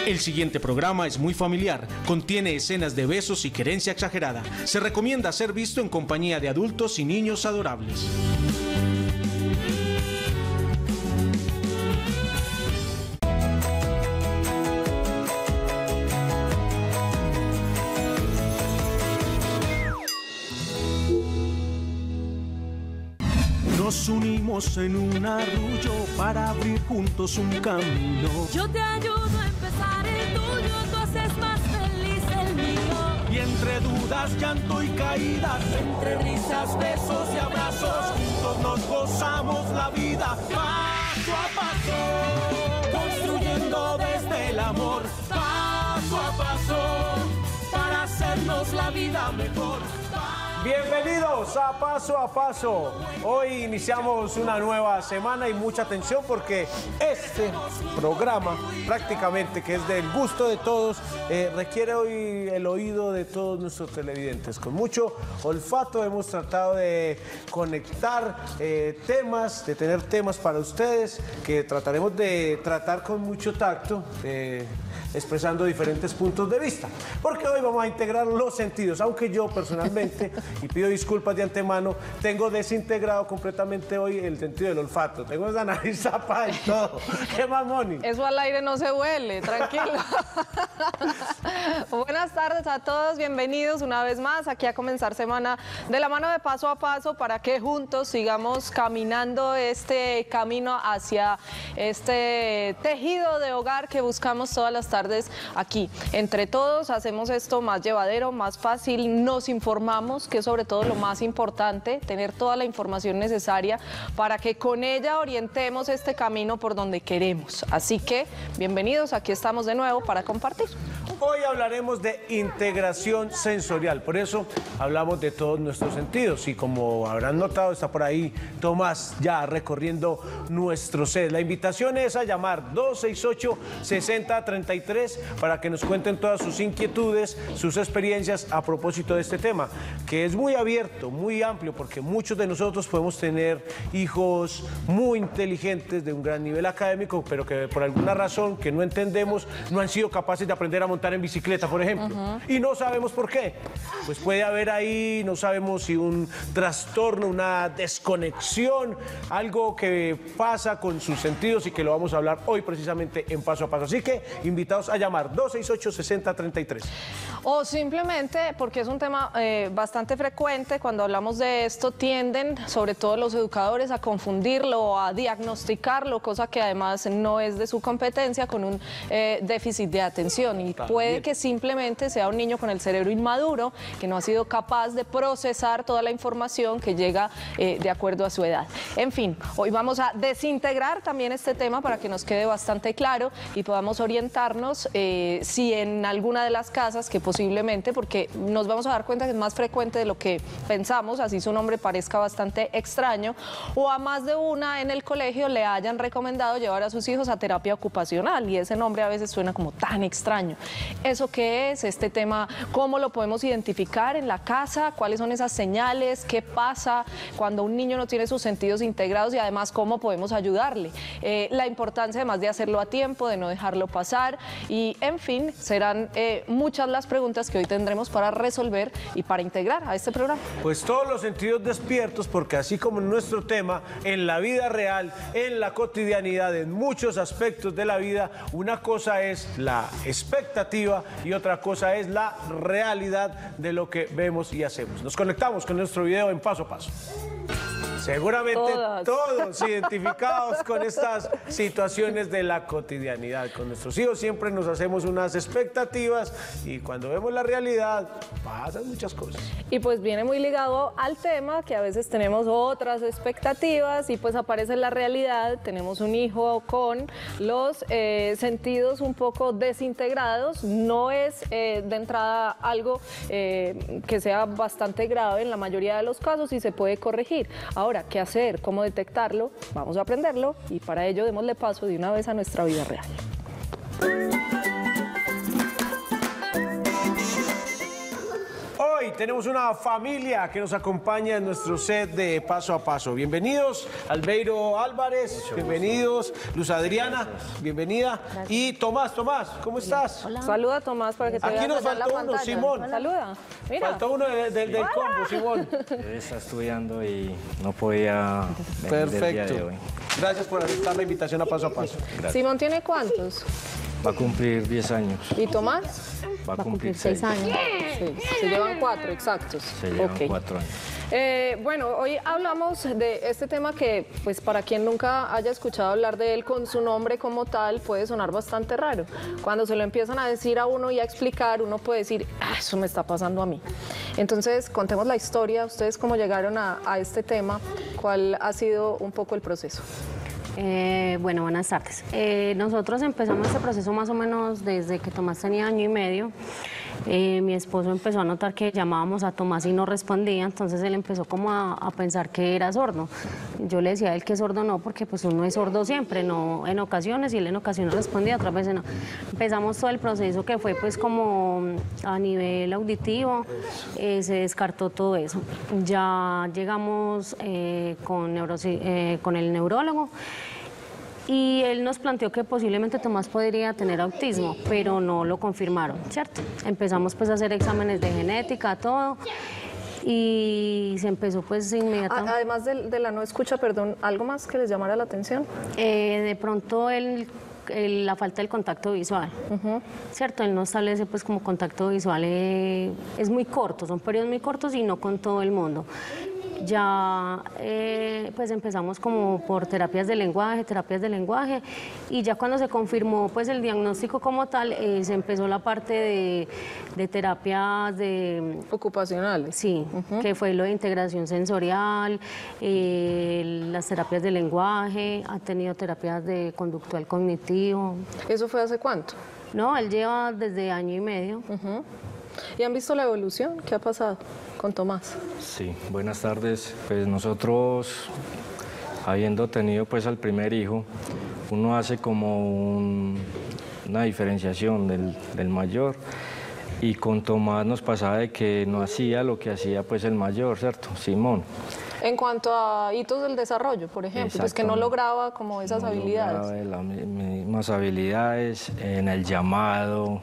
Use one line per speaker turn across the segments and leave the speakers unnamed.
El siguiente programa es muy familiar, contiene escenas de besos y querencia exagerada. Se recomienda ser visto en compañía de adultos y niños adorables. Nos unimos en un arrullo para abrir juntos un camino.
Yo te ayudo a empezar el tuyo, tú haces más feliz el mío.
Y entre dudas, llanto y caídas, entre risas, besos y abrazos, juntos nos gozamos la vida paso a paso, construyendo desde el amor paso a paso, para hacernos la vida mejor.
Bienvenidos a Paso a Paso. Hoy iniciamos una nueva semana y mucha atención porque este programa prácticamente que es del gusto de todos requiere hoy el oído de todos nuestros televidentes. Con mucho olfato hemos tratado de conectar temas, de tener temas para ustedes que trataremos de tratar con mucho tacto, expresando diferentes puntos de vista, porque hoy vamos a integrar los sentidos, aunque yo personalmente, y pido disculpas de antemano, tengo desintegrado completamente hoy el sentido del olfato, tengo esa nariz zapada y todo. ¿Qué más, Moni?
Eso al aire no se huele, tranquilo. Buenas tardes a todos, bienvenidos una vez más aquí a comenzar semana de la mano de Paso a Paso para que juntos sigamos caminando este camino hacia este tejido de hogar que buscamos todas las tardes aquí. Entre todos hacemos esto más llevadero, más fácil, nos informamos, que es sobre todo lo más importante, tener toda la información necesaria para que con ella orientemos este camino por donde queremos. Así que, bienvenidos, aquí estamos de nuevo para compartir.
Hoy hablaremos de integración sensorial, por eso hablamos de todos nuestros sentidos y como habrán notado está por ahí Tomás ya recorriendo nuestro set. La invitación es a llamar 268-6033 para que nos cuenten todas sus inquietudes, sus experiencias a propósito de este tema, que es muy abierto, muy amplio, porque muchos de nosotros podemos tener hijos muy inteligentes de un gran nivel académico, pero que por alguna razón que no entendemos no han sido capaces de aprender a montar en bicicleta, por ejemplo, y no sabemos por qué. Pues puede haber ahí, no sabemos si un trastorno, una desconexión, algo que pasa con sus sentidos y que lo vamos a hablar hoy precisamente en Paso a Paso. Así que invitados a llamar 268-6033.
O simplemente, porque es un tema bastante frecuente, cuando hablamos de esto tienden, sobre todo los educadores, a confundirlo, a diagnosticarlo, cosa que además no es de su competencia, con un déficit de atención. Y puede que simplemente sea un niño con el cerebro inmaduro, que no ha sido capaz de procesar toda la información que llega de acuerdo a su edad. En fin, hoy vamos a desintegrar también este tema para que nos quede bastante claro y podamos orientarnos si en alguna de las casas, que posiblemente, porque nos vamos a dar cuenta que es más frecuente de lo que pensamos, así su nombre parezca bastante extraño, o a más de una en el colegio le hayan recomendado llevar a sus hijos a terapia ocupacional y ese nombre a veces suena como tan extraño. ¿Eso qué es? Este tema, ¿cómo lo podemos identificar en la casa? ¿Cuáles son esas señales? ¿Qué pasa cuando un niño no tiene sus sentidos integrados? Y además, ¿cómo podemos ayudarle? La importancia además de hacerlo a tiempo, de no dejarlo pasar y, en fin, serán muchas las preguntas que hoy tendremos para resolver y para integrar a este programa.
Pues todos los sentidos despiertos, porque así como en nuestro tema, en la vida real, en la cotidianidad, en muchos aspectos de la vida, una cosa es la expectativa y otra cosa es la realidad de lo que vemos y hacemos. Nos conectamos con nuestro video en Paso a Paso. Seguramente todos identificados con estas situaciones de la cotidianidad. Con nuestros hijos siempre nos hacemos unas expectativas y cuando vemos la realidad pasan muchas cosas.
Y pues viene muy ligado al tema que a veces tenemos otras expectativas y pues aparece la realidad, tenemos un hijo con los sentidos un poco desintegrados, no es de entrada algo que sea bastante grave en la mayoría de los casos y se puede corregir. Ahora, ¿qué hacer? ¿Cómo detectarlo? Vamos a aprenderlo y para ello démosle paso de una vez a nuestra vida real.
hoy tenemos una familia que nos acompaña en nuestro set de Paso a Paso. Bienvenidos, Albeiro Álvarez, bienvenidos, Luz Adriana, bienvenida. Y Tomás, ¿cómo estás?
Hola. Saluda, Tomás, para que te
Aquí
veas
nos
allá en la
faltó uno,
pantalla.
Simón.
Saluda. Mira.
Faltó uno del combo, Simón.
Está estudiando y no podía venir el día de
Perfecto.
hoy.
Gracias por aceptar la invitación a Paso a Paso.
Simón tiene ¿cuántos?
Va a cumplir 10 años.
¿Y Tomás?
Va a cumplir 6
años. Sí, se llevan 4 exactos.
Se llevan
Ok.
4 años.
Bueno, hoy hablamos de este tema que, pues para quien nunca haya escuchado hablar de él con su nombre como tal, puede sonar bastante raro. Cuando se lo empiezan a decir a uno y a explicar, uno puede decir, eso me está pasando a mí. Entonces, contemos la historia, ustedes cómo llegaron a este tema, cuál ha sido un poco el proceso.
Bueno, buenas tardes. Nosotros empezamos este proceso más o menos desde que Tomás tenía año y medio. Mi esposo empezó a notar que llamábamos a Tomás y no respondía, entonces él empezó como a pensar que era sordo. Yo le decía a él que sordo no, porque pues uno es sordo siempre, no en ocasiones, y él en ocasiones respondía, otras veces no. Empezamos todo el proceso que fue pues como a nivel auditivo, se descartó todo eso. Ya llegamos con el neurólogo. Y él nos planteó que posiblemente Tomás podría tener autismo, pero no lo confirmaron, ¿cierto? Empezamos pues a hacer exámenes de genética, todo, y se empezó pues inmediatamente.
Además de la no escucha, perdón, ¿algo más que les llamara la atención?
De pronto la falta del contacto visual, ¿cierto? Él no establece pues como contacto visual, es muy corto, son periodos muy cortos y no con todo el mundo. Ya pues empezamos como por terapias de lenguaje, y ya cuando se confirmó pues el diagnóstico como tal, se empezó la parte de terapias de...
Ocupacionales.
Sí, que fue lo de integración sensorial, las terapias de lenguaje, ha tenido terapias de conductual cognitivo.
¿Eso fue hace cuánto?
No, él lleva desde año y medio.
¿Y han visto la evolución? ¿Qué ha pasado con Tomás?
Sí, buenas tardes. Pues nosotros, habiendo tenido pues al primer hijo, uno hace como una diferenciación del mayor, y con Tomás nos pasaba de que no hacía lo que hacía pues el mayor, ¿cierto? Simón.
En cuanto a hitos del desarrollo, por ejemplo, pues que no lograba como esas
No
habilidades.
lograba las mismas habilidades en el llamado,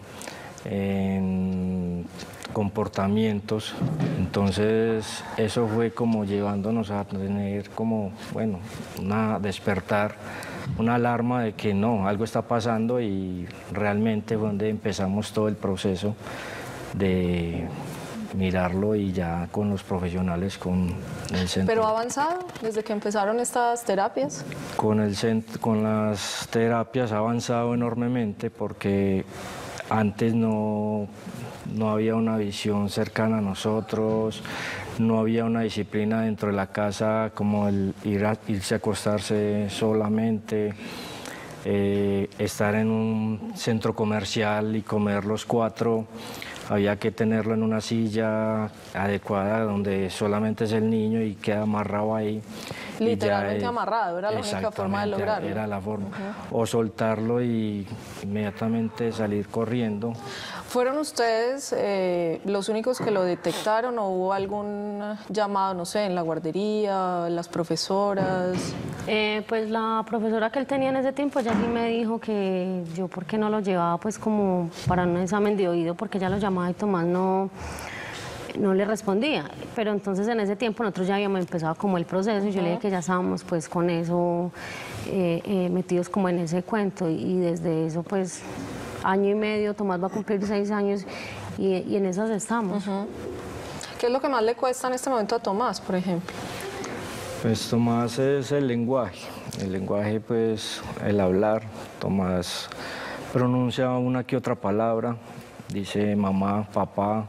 en comportamientos. Entonces eso fue como llevándonos a tener como, bueno, despertar, una alarma de que no, algo está pasando, y realmente fue donde empezamos todo el proceso de mirarlo, y ya con los profesionales, con el centro.
¿Pero ha avanzado desde que empezaron estas terapias?
Con las terapias ha avanzado enormemente, porque antes no había una visión cercana a nosotros, no había una disciplina dentro de la casa, como el irse a acostarse solamente, estar en un centro comercial y comer los 4, había que tenerlo en una silla adecuada donde solamente es el niño y queda amarrado ahí.
Literalmente amarrado, era la única forma de lograrlo.
Era la forma. O soltarlo y inmediatamente salir corriendo.
¿Fueron ustedes los únicos que lo detectaron o hubo algún llamado, no sé, en la guardería, las profesoras?
Pues la profesora que él tenía en ese tiempo ya sí me dijo que yo por qué no lo llevaba pues como para un examen de oído, porque ya lo llamaba y Tomás no le respondía. Pero entonces en ese tiempo nosotros ya habíamos empezado como el proceso, y yo le dije que ya estábamos pues con eso metidos como en ese cuento, y desde eso pues año y medio, Tomás va a cumplir 6 años y en esas estamos.
¿Qué es lo que más le cuesta en este momento a Tomás, por ejemplo?
Pues Tomás es el lenguaje pues el hablar. Tomás pronuncia una que otra palabra, dice mamá, papá,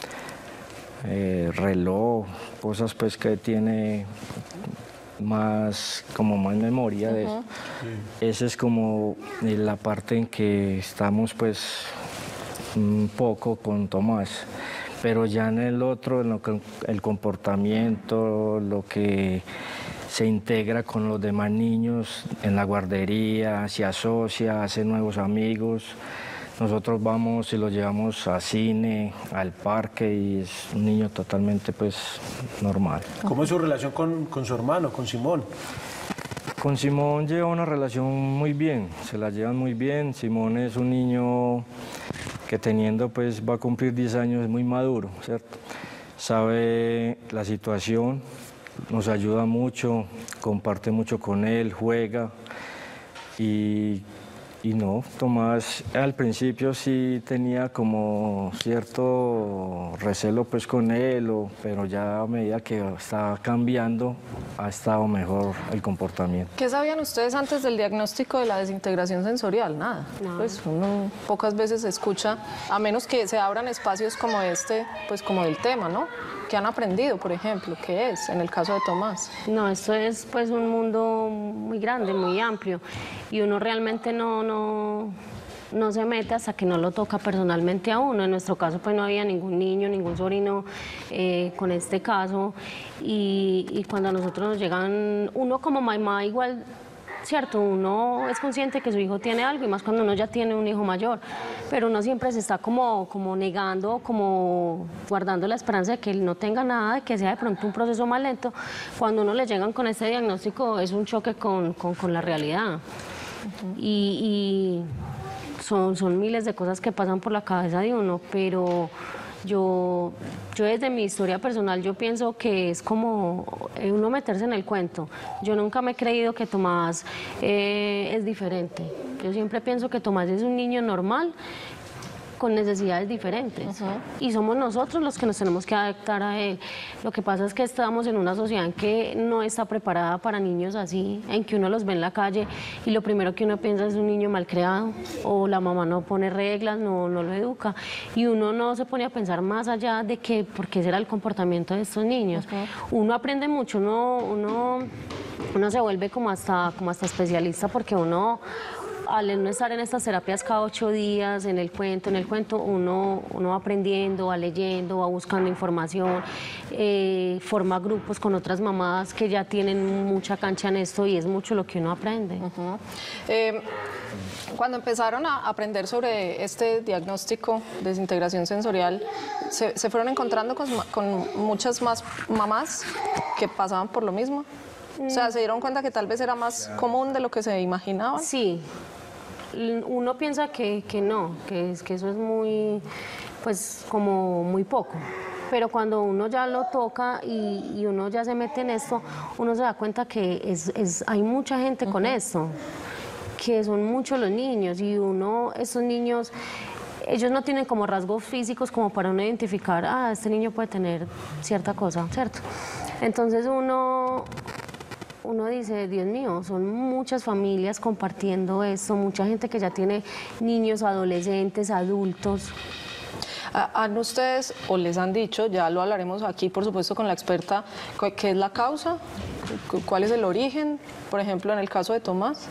reloj, cosas pues que tiene más memoria de eso. Esa es como la parte en que estamos pues un poco con Tomás, pero ya en el otro, el comportamiento, lo que se integra con los demás niños en la guardería, se asocia, hace nuevos amigos, nosotros vamos y lo llevamos a cine, al parque y es un niño totalmente pues normal.
¿Cómo es su relación con su hermano, con Simón?
Con Simón lleva una relación muy bien, se la llevan muy bien. Simón es un niño que teniendo pues va a cumplir 10 años, es muy maduro, ¿cierto? Sabe la situación, nos ayuda mucho, comparte mucho con él, juega y no, Tomás al principio sí tenía como cierto recelo pues con él, pero ya a medida que estaba cambiando ha estado mejor el comportamiento.
¿Qué sabían ustedes antes del diagnóstico de la desintegración sensorial? Nada. Pues uno pocas veces escucha, a menos que se abran espacios como este, pues como del tema, ¿no? ¿Qué han aprendido, por ejemplo? ¿Qué es en el caso de Tomás?
No, esto es pues un mundo muy grande, muy amplio y uno realmente no se mete hasta que no lo toca personalmente a uno. En nuestro caso pues no había ningún niño, ningún sobrino con este caso y cuando a nosotros nos llegan, uno como mamá igual, cierto, uno es consciente que su hijo tiene algo y más cuando uno ya tiene un hijo mayor, pero uno siempre se está como negando, como guardando la esperanza de que él no tenga nada, de que sea de pronto un proceso más lento. Cuando uno le llegan con este diagnóstico es un choque con la realidad. Y son miles de cosas que pasan por la cabeza de uno, pero yo desde mi historia personal yo pienso que es como uno meterse en el cuento. Yo nunca me he creído que Tomás es diferente. Yo siempre pienso que Tomás es un niño normal con necesidades diferentes y somos nosotros los que nos tenemos que adaptar a él. Lo que pasa es que estamos en una sociedad en que no está preparada para niños así, en que uno los ve en la calle y lo primero que uno piensa es un niño malcriado o la mamá no pone reglas, no lo educa y uno no se pone a pensar más allá de que por qué será el comportamiento de estos niños. Uno aprende mucho, uno se vuelve como hasta especialista porque uno al no estar en estas terapias cada 8 días, en el cuento, uno va aprendiendo, va leyendo, va buscando información, forma grupos con otras mamás que ya tienen mucha cancha en esto y es mucho lo que uno aprende.
Cuando empezaron a aprender sobre este diagnóstico de desintegración sensorial, ¿se fueron encontrando con muchas más mamás que pasaban por lo mismo? O sea, ¿se dieron cuenta que tal vez era más común de lo que se imaginaban?
Sí. Uno piensa que no, que eso es muy, pues como muy poco. Pero cuando uno ya lo toca y uno ya se mete en esto, uno se da cuenta que hay mucha gente con esto, que son muchos los niños y esos niños, ellos no tienen como rasgos físicos como para uno identificar, este niño puede tener cierta cosa, ¿cierto? Entonces uno dice, Dios mío, son muchas familias compartiendo esto, mucha gente que ya tiene niños, adolescentes, adultos.
¿Han ustedes o les han dicho, ya lo hablaremos aquí por supuesto con la experta, qué es la causa? ¿Cuál es el origen, por ejemplo, en el caso de Tomás?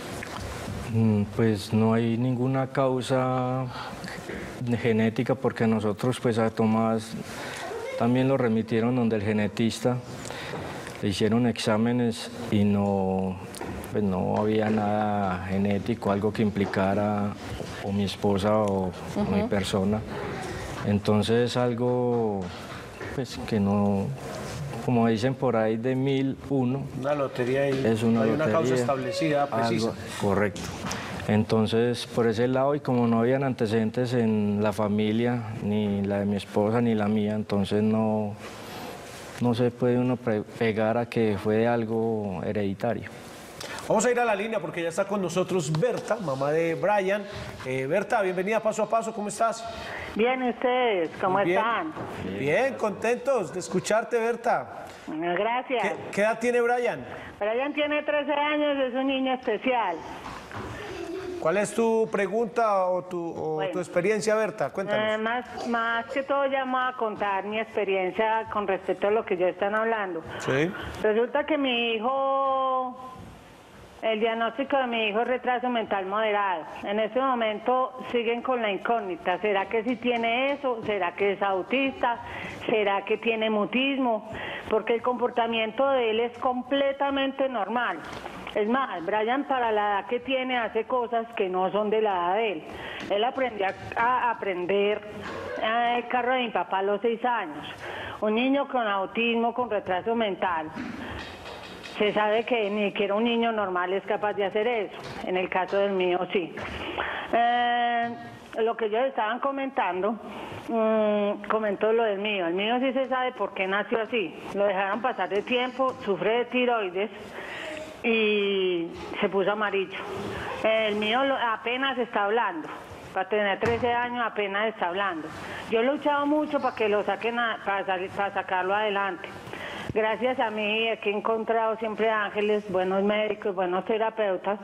Pues no hay ninguna causa genética porque nosotros pues a Tomás también lo remitieron donde el genetista. Le hicieron exámenes y no había nada genético, algo que implicara o mi esposa o mi persona. Entonces es algo pues, que no, como dicen por ahí, de 1001.
Una lotería y
es una
hay
lotería,
una causa establecida, precisa.
Algo, correcto. Entonces, por ese lado, y como no habían antecedentes en la familia, ni la de mi esposa ni la mía, entonces no se puede uno pegar a que fue algo hereditario.
Vamos a ir a la línea porque ya está con nosotros Berta, mamá de Brian. Berta, bienvenida a Paso a Paso, ¿cómo estás?
Bien, ¿ustedes cómo están?
Bien, contentos de escucharte, Berta.
Gracias.
¿Qué edad tiene Brian?
Brian tiene 13 años, es un niño especial.
¿Cuál es tu pregunta o tu experiencia, Berta? Cuéntanos.
Más que todo ya me voy a contar mi experiencia con respecto a lo que ya están hablando.
Sí.
Resulta que el diagnóstico de mi hijo es retraso mental moderado. En este momento siguen con la incógnita. ¿Será que sí tiene eso? ¿Será que es autista? ¿Será que tiene mutismo? Porque el comportamiento de él es completamente normal. Es más, Brian para la edad que tiene hace cosas que no son de la edad de él. Él aprendió a aprender el carro de mi papá a los 6 años. Un niño con autismo, con retraso mental, se sabe que ni siquiera un niño normal es capaz de hacer eso. En el caso del mío, sí. Lo que ellos estaban comentando, comentó lo del mío. El mío sí se sabe por qué nació así. Lo dejaron pasar de tiempo, sufre de tiroides y se puso amarillo. El mío apenas está hablando. Para tener 13 años apenas está hablando. Yo he luchado mucho para que lo saquen, para sacarlo adelante. Gracias a mí he encontrado siempre ángeles, buenos médicos, buenos terapeutas.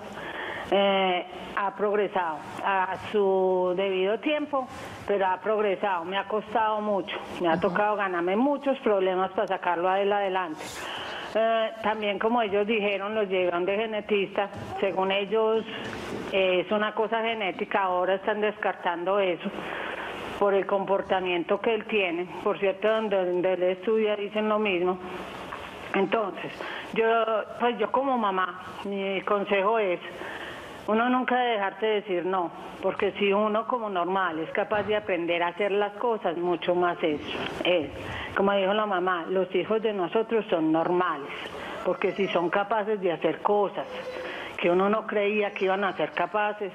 Ha progresado a su debido tiempo, pero ha progresado. Me ha costado mucho, me ha tocado ganarme muchos problemas para sacarlo a él adelante. También, como ellos dijeron, los llevan de genetista. Según ellos es una cosa genética, ahora están descartando eso por el comportamiento que él tiene. Por cierto, donde él estudia dicen lo mismo. Entonces, yo como mamá, mi consejo es, uno nunca debe dejarse decir no, porque si uno como normal es capaz de aprender a hacer las cosas, mucho más es. Como dijo la mamá, los hijos de nosotros son normales, porque si son capaces de hacer cosas que uno no creía que iban a ser capaces,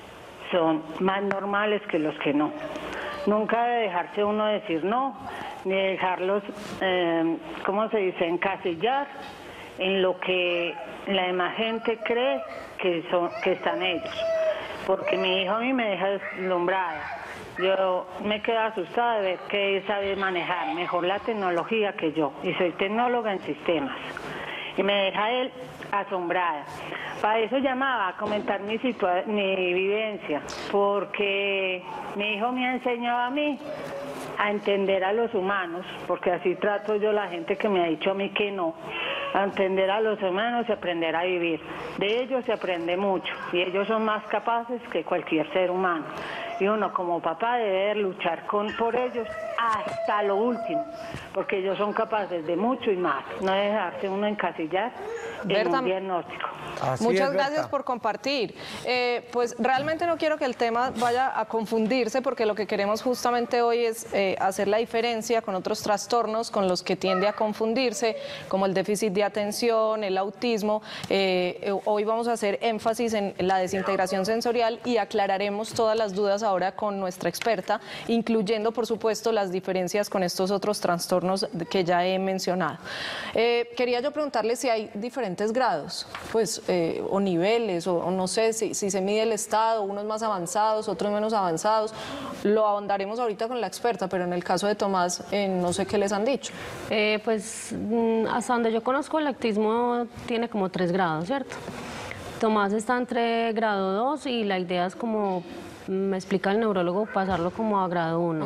son más normales que los que no. Nunca debe dejarse uno decir no, ni dejarlos, ¿cómo se dice?, encasillar en lo que la demás gente cree que están ellos. Porque mi hijo a mí me deja deslumbrada. Yo me quedo asustada de ver que él sabe manejar mejor la tecnología que yo. Y soy tecnóloga en sistemas. Y me deja él asombrada. Para eso llamaba a comentar mi vivencia, porque mi hijo me ha enseñado a mí a entender a los humanos, porque así trato yo a la gente que me ha dicho a mí que no, a entender a los humanos y aprender a vivir. De ellos se aprende mucho y ellos son más capaces que cualquier ser humano. Y uno como papá debe luchar por ellos hasta lo último, porque ellos son capaces de mucho y más, no dejarse uno encasillar en un diagnóstico.
Muchas gracias por compartir. Pues realmente no quiero que el tema vaya a confundirse, porque lo que queremos justamente hoy es hacer la diferencia con otros trastornos con los que tiende a confundirse, como el déficit de atención, el autismo. Hoy vamos a hacer énfasis en la desintegración sensorial y aclararemos todas las dudas ahora con nuestra experta, incluyendo por supuesto las diferencias con estos otros trastornos que ya he mencionado. Quería yo preguntarle si hay diferentes grados, pues, o niveles, o no sé si se mide el estado, unos más avanzados, otros menos avanzados. Lo ahondaremos ahorita con la experta, pero en el caso de Tomás, no sé qué les han dicho.
Pues hasta donde yo conozco, el autismo tiene como 3 grados, ¿cierto? Tomás está entre grado 2 y la idea es, como me explica el neurólogo, pasarlo como a grado 1.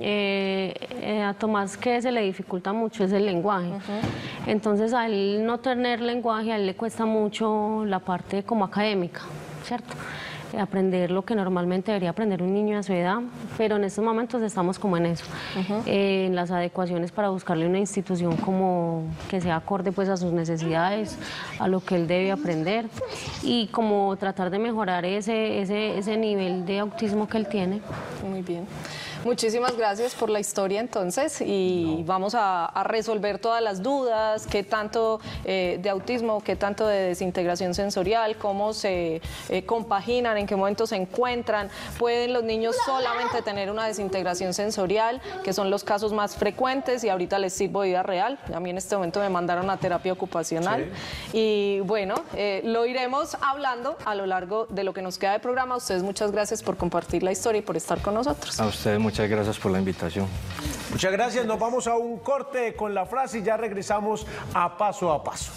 A Tomás, que se le dificulta mucho es el lenguaje. Entonces, a él no tener lenguaje, a él le cuesta mucho la parte como académica, ¿cierto? Aprender lo que normalmente debería aprender un niño a su edad, pero en estos momentos estamos como en eso, en las adecuaciones para buscarle una institución como que sea acorde pues a sus necesidades, a lo que él debe aprender, y como tratar de mejorar ese nivel de autismo que él tiene.
Muy bien. Muchísimas gracias por la historia entonces, y vamos a resolver todas las dudas, qué tanto de autismo, qué tanto de desintegración sensorial, cómo se compaginan, en qué momento se encuentran. ¿Pueden los niños solamente tener una desintegración sensorial, que son los casos más frecuentes? Y ahorita les sirvo vida real. A mí en este momento me mandaron a terapia ocupacional. Sí. Y bueno, lo iremos hablando a lo largo de lo que nos queda de programa. A ustedes muchas gracias por compartir la historia y por estar con nosotros.
A ustedes muchas gracias por la invitación.
Muchas gracias, nos vamos a un corte con la frase y ya regresamos a Paso a Paso.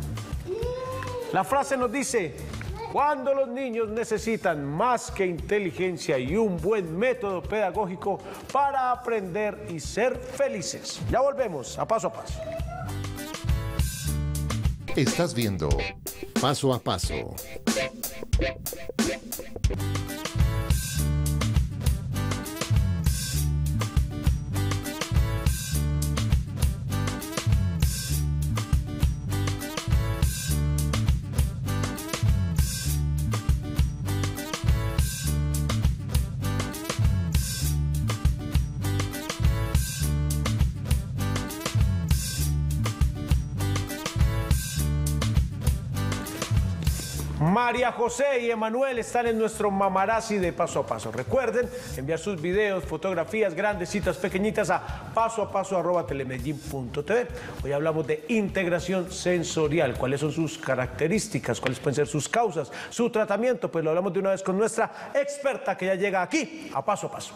La frase nos dice: cuando los niños necesitan más que inteligencia y un buen método pedagógico para aprender y ser felices. Ya volvemos a Paso a Paso.
Estás viendo Paso a Paso.
María José y Emanuel están en nuestro Mamarazzi de Paso a Paso. Recuerden enviar sus videos, fotografías, grandecitas, pequeñitas a pasoapaso@telemedellin.tv. Hoy hablamos de integración sensorial. ¿Cuáles son sus características? ¿Cuáles pueden ser sus causas? Su tratamiento. Pues lo hablamos de una vez con nuestra experta que ya llega aquí a Paso a Paso.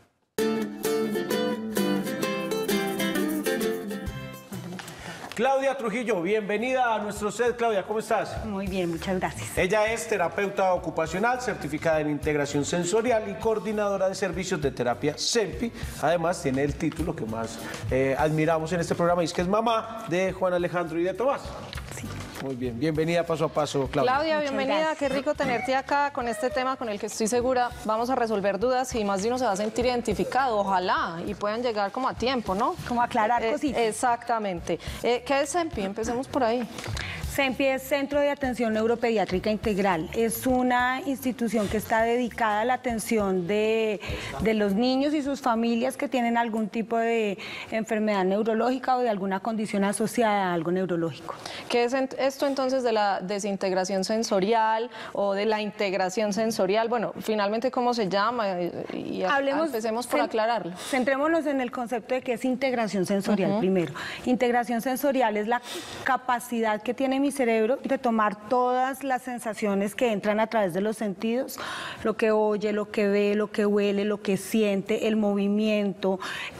Claudia Trujillo, bienvenida a nuestro set. Claudia, ¿cómo estás?
Muy bien, muchas gracias.
Ella es terapeuta ocupacional, certificada en integración sensorial y coordinadora de servicios de terapia CEMPI. Además, tiene el título que más admiramos en este programa, y es que es mamá de Juan Alejandro y de Tomás.
Sí.
Muy bien, bienvenida Paso a Paso, Claudia.
Claudia,
Muchas
bienvenida,
gracias.
qué rico tenerte acá con este tema con el que estoy segura vamos a resolver dudas y más de uno se va a sentir identificado, ojalá, y puedan llegar como a tiempo, ¿no?
Como aclarar cositas.
Exactamente. ¿Qué es CEMPI? Empecemos por ahí.
CEMPI es Centro de Atención Neuropediátrica Integral. Es una institución que está dedicada a la atención de los niños y sus familias que tienen algún tipo de enfermedad neurológica o de alguna condición asociada a algo neurológico.
¿Qué es esto entonces de la desintegración sensorial o de la integración sensorial? Bueno, finalmente, ¿cómo se llama? Y empecemos por aclararlo.
Centrémonos en el concepto de qué es integración sensorial primero. Integración sensorial es la capacidad que tiene mi cerebro de tomar todas las sensaciones que entran a través de los sentidos, lo que oye, lo que ve, lo que huele, lo que siente, el movimiento,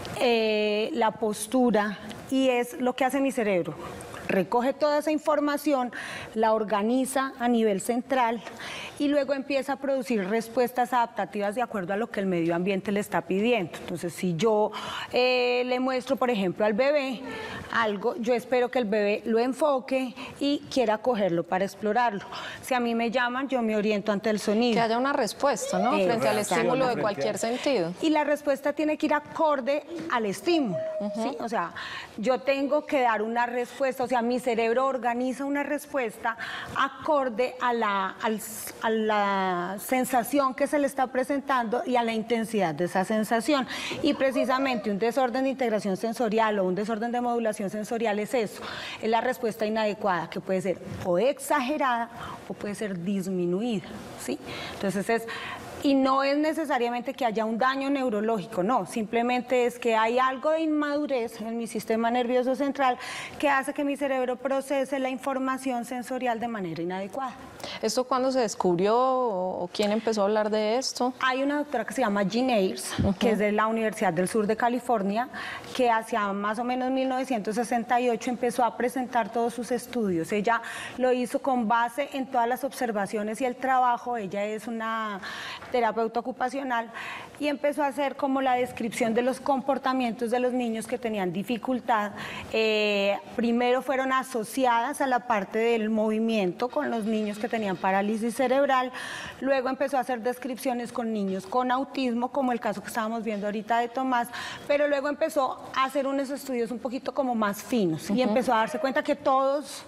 la postura, y es lo que hace mi cerebro. Recoge toda esa información, la organiza a nivel central y luego empieza a producir respuestas adaptativas de acuerdo a lo que el medio ambiente le está pidiendo. Entonces, si yo le muestro, por ejemplo, al bebé algo, yo espero que el bebé lo enfoque y quiera cogerlo para explorarlo. Si a mí me llaman, yo me oriento ante el sonido.
Que haya una respuesta, ¿no? Frente al estímulo de cualquier sentido.
Y la respuesta tiene que ir acorde al estímulo, ¿sí? O sea, yo tengo que dar una respuesta, o sea, mi cerebro organiza una respuesta acorde a la sensación que se le está presentando y a la intensidad de esa sensación. Y precisamente un desorden de integración sensorial o un desorden de modulación sensorial es eso, es la respuesta inadecuada, que puede ser o exagerada o puede ser disminuida, ¿sí? Entonces y no es necesariamente que haya un daño neurológico, no, simplemente es que hay algo de inmadurez en mi sistema nervioso central que hace que mi cerebro procese la información sensorial de manera inadecuada.
¿Esto cuándo se descubrió o quién empezó a hablar de esto?
Hay una doctora que se llama Jean Ayres, que es de la Universidad del Sur de California, que hacia más o menos 1968 empezó a presentar todos sus estudios. Ella lo hizo con base en todas las observaciones y el trabajo. Ella es una terapeuta ocupacional y empezó a hacer como la descripción de los comportamientos de los niños que tenían dificultad. Primero fueron asociadas a la parte del movimiento con los niños que tenían parálisis cerebral, luego empezó a hacer descripciones con niños con autismo, como el caso que estábamos viendo ahorita de Tomás, pero luego empezó a hacer unos estudios un poquito como más finos y empezó a darse cuenta que todos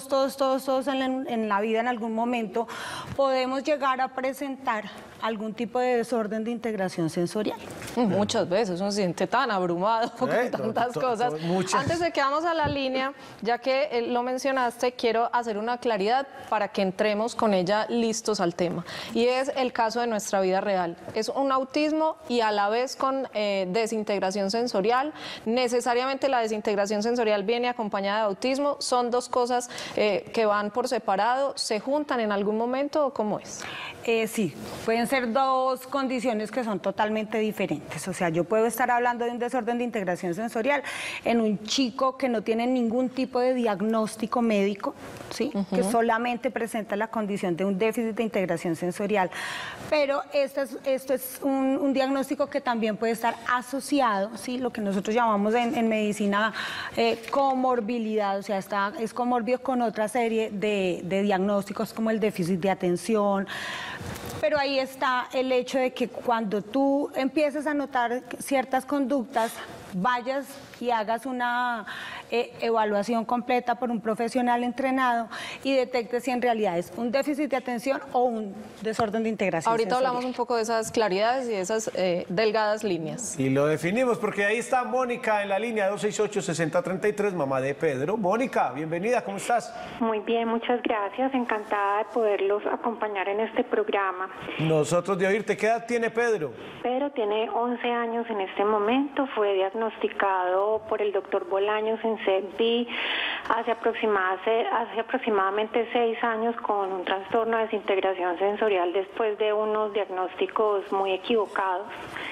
en la vida en algún momento podemos llegar a presentar algún tipo de desorden de integración sensorial.
Muchas veces uno se siente tan abrumado con tantas cosas. Antes de que vamos a la línea, ya que lo mencionaste, quiero hacer una claridad para que entremos con ella listos al tema. Y es el caso de nuestra vida real. Es un autismo y a la vez con desintegración sensorial. Necesariamente la desintegración sensorial viene acompañada de autismo. Son dos cosas que van por separado. ¿Se juntan en algún momento o cómo es?
Sí, pueden ser dos condiciones que son totalmente diferentes. O sea, yo puedo estar hablando de un desorden de integración sensorial en un chico que no tiene ningún tipo de diagnóstico médico, ¿sí? Que solamente presenta la condición de un déficit de integración sensorial. Pero esto es un diagnóstico que también puede estar asociado, ¿sí? Lo que nosotros llamamos en medicina comorbilidad, o sea, es comorbido con otra serie de diagnósticos como el déficit de atención. Pero ahí está el hecho de que cuando tú empiezas a notar ciertas conductas, vayas y hagas una evaluación completa por un profesional entrenado y detectes si en realidad es un déficit de atención o un desorden de integración
Ahorita
sensorial.
hablamos un poco de esas claridades y de esas delgadas líneas.
Y lo definimos porque ahí está Mónica en la línea 268-6033, mamá de Pedro. Mónica, bienvenida, ¿cómo estás?
Muy bien, muchas gracias. Encantada de poderlos acompañar en este programa.
Nosotros de oírte. ¿Qué edad tiene Pedro?
Pedro tiene 11 años en este momento. Fue diagnosticado por el doctor Bolaños en CEPI hace aproximadamente 6 años con un trastorno de desintegración sensorial después de unos diagnósticos muy equivocados.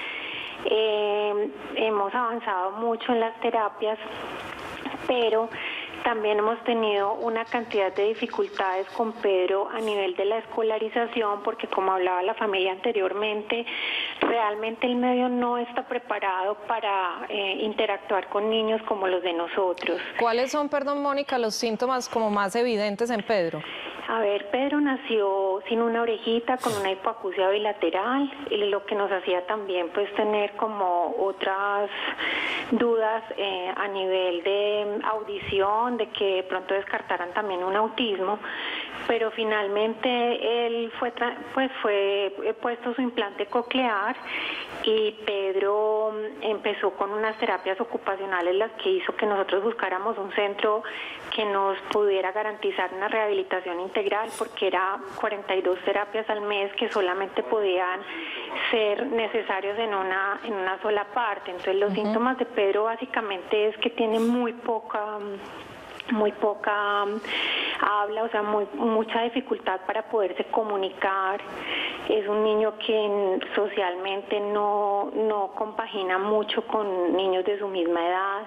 Hemos avanzado mucho en las terapias, pero también hemos tenido una cantidad de dificultades con Pedro a nivel de la escolarización, porque como hablaba la familia anteriormente, realmente el medio no está preparado para interactuar con niños como los de nosotros.
¿Cuáles son, perdón, Mónica, los síntomas como más evidentes en Pedro?
A ver, Pedro nació sin una orejita, con una hipoacusia bilateral, lo que nos hacía también pues tener como otras dudas a nivel de audición, de que de pronto descartaran también un autismo, pero finalmente él fue puesto su implante coclear y Pedro empezó con unas terapias ocupacionales, las que hizo que nosotros buscáramos un centro que nos pudiera garantizar una rehabilitación integral, porque era 42 terapias al mes que solamente podían ser necesarios en una sola parte. Entonces los síntomas de Pedro básicamente es que tiene muy poca habla, o sea, mucha dificultad para poderse comunicar. Es un niño que socialmente no compagina mucho con niños de su misma edad.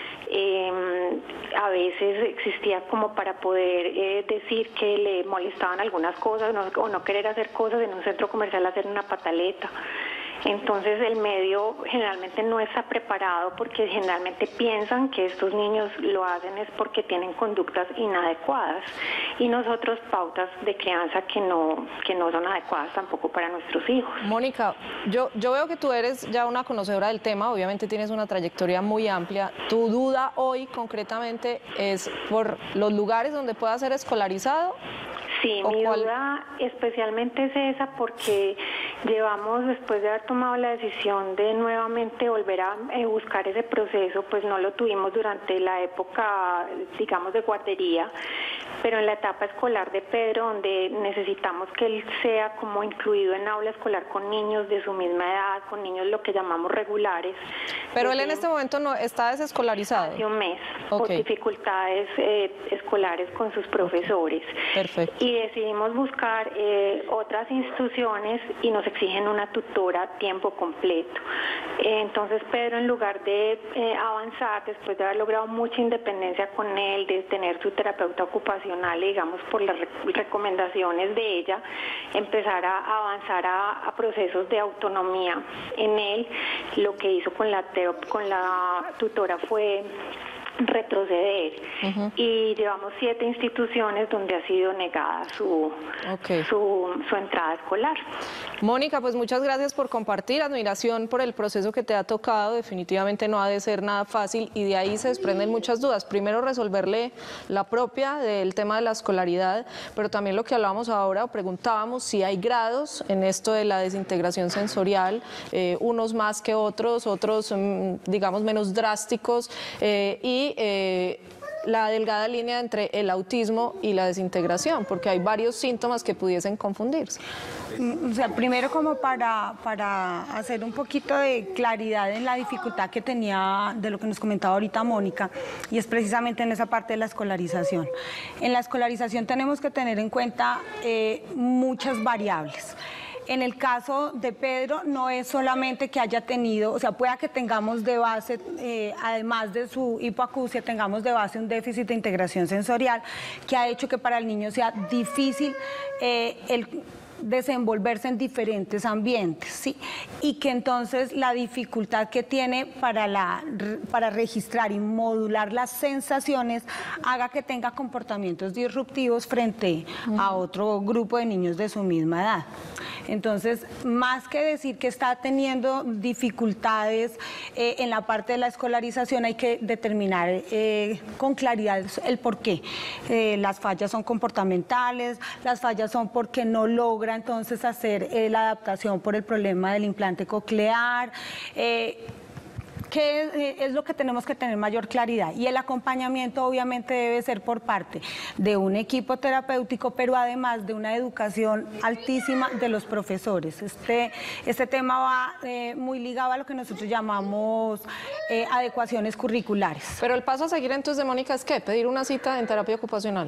A veces existía como para poder decir que le molestaban algunas cosas o no querer hacer cosas en un centro comercial, hacer una pataleta. Entonces el medio generalmente no está preparado, porque generalmente piensan que estos niños lo hacen es porque tienen conductas inadecuadas y nosotros pautas de crianza que no son adecuadas tampoco para nuestros hijos.
Mónica, yo veo que tú eres ya una conocedora del tema, obviamente tienes una trayectoria muy amplia. ¿Tu duda hoy concretamente es por los lugares donde pueda ser escolarizado?
Sí, mi duda especialmente es esa, porque llevamos, después de haber tomado la decisión de nuevamente volver a buscar ese proceso, pues no lo tuvimos durante la época, digamos, de guardería, pero en la etapa escolar de Pedro, donde necesitamos que él sea como incluido en aula escolar con niños de su misma edad, con niños lo que llamamos regulares.
Pero él en este momento no está desescolarizado.
Hace un mes, por dificultades escolares con sus profesores.
Perfecto.
Y decidimos buscar otras instituciones y nos exigen una tutora a tiempo completo. Entonces Pedro, en lugar de avanzar, después de haber logrado mucha independencia con él, de tener su terapeuta ocupacional, digamos por las recomendaciones de ella, empezar a avanzar a procesos de autonomía en él, lo que hizo con la tutora fue retroceder. Y llevamos 7 instituciones donde ha sido negada su entrada escolar.
Mónica, pues muchas gracias por compartir, admiración por el proceso que te ha tocado. Definitivamente no ha de ser nada fácil y de ahí se desprenden muchas dudas. Primero, resolverle la propia del tema de la escolaridad, pero también lo que hablábamos ahora, o preguntábamos si hay grados en esto de la desintegración sensorial, unos más que otros, digamos menos drásticos, la delgada línea entre el autismo y la desintegración, porque hay varios síntomas que pudiesen confundirse.
O sea, primero como para hacer un poquito de claridad en la dificultad que tenía de lo que nos comentaba ahorita Mónica, y es precisamente en esa parte de la escolarización. En la escolarización tenemos que tener en cuenta muchas variables. En el caso de Pedro, no es solamente que haya tenido, o sea, pueda que tengamos de base, además de su hipoacusia, tengamos de base un déficit de integración sensorial que ha hecho que para el niño sea difícil desenvolverse en diferentes ambientes, ¿sí? Y que entonces la dificultad que tiene para registrar y modular las sensaciones haga que tenga comportamientos disruptivos frente a otro grupo de niños de su misma edad. Entonces, más que decir que está teniendo dificultades en la parte de la escolarización, hay que determinar con claridad el por qué. Las fallas son comportamentales, las fallas son porque no logra entonces hacer la adaptación por el problema del implante coclear. ¿Qué es lo que tenemos que tener mayor claridad? Y el acompañamiento obviamente debe ser por parte de un equipo terapéutico, pero además de una educación altísima de los profesores. Este tema va muy ligado a lo que nosotros llamamos adecuaciones curriculares.
Pero el paso a seguir entonces de Mónica es ¿qué? Pedir una cita en terapia ocupacional.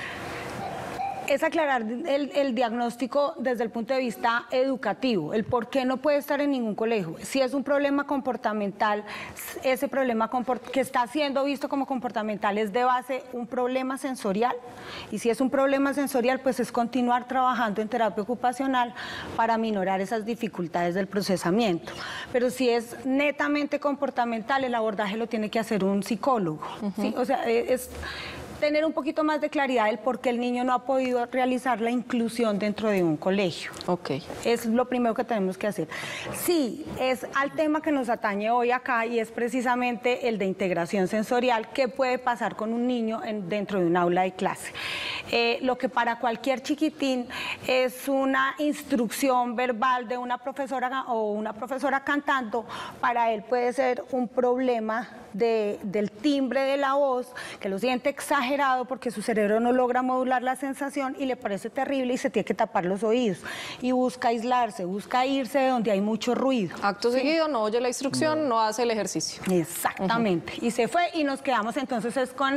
Es aclarar el diagnóstico desde el punto de vista educativo, el por qué no puede estar en ningún colegio. Si es un problema comportamental, ese problema que está siendo visto como comportamental es de base un problema sensorial, y si es un problema sensorial, pues es continuar trabajando en terapia ocupacional para minorar esas dificultades del procesamiento. Pero si es netamente comportamental, el abordaje lo tiene que hacer un psicólogo, ¿sí? O sea, es tener un poquito más de claridad del por qué el niño no ha podido realizar la inclusión dentro de un colegio.
Ok. Es
lo primero que tenemos que hacer. Sí, es al tema que nos atañe hoy acá, y es precisamente el de integración sensorial. ¿Qué puede pasar con un niño dentro de un aula de clase? Lo que para cualquier chiquitín es una instrucción verbal de una profesora o una profesora cantando, para él puede ser un problema del timbre de la voz, que lo siente exagerado porque su cerebro no logra modular la sensación y le parece terrible y se tiene que tapar los oídos y busca aislarse, busca irse de donde hay mucho ruido.
Acto seguido, no oye la instrucción, no hace el ejercicio.
Exactamente. Y se fue y nos quedamos entonces con...